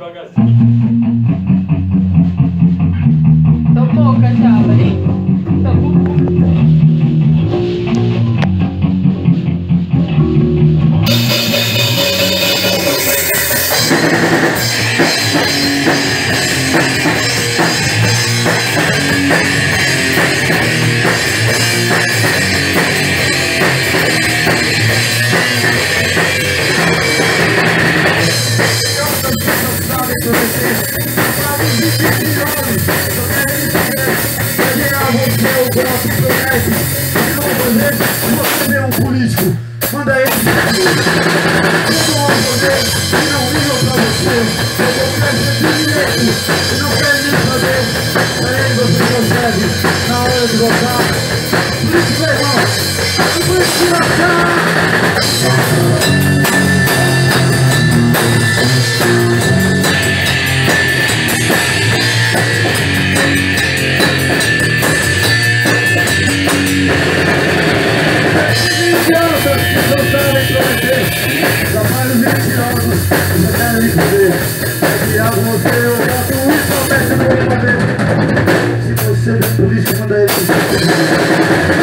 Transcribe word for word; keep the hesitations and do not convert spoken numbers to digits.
Tomou, cachava, hein? Tomou. Você é um político, manda ele. Eu não vou poder, e não ligo pra você. Eu vou crescer de direito, e não quero nem saber. Aí você consegue, na hora de votar. Político é irmão, político na cara. Trabalhos mentirosos, não querem saber. É criado você, eu boto isso, eu peço no meu poder. Se você é político, manda ele.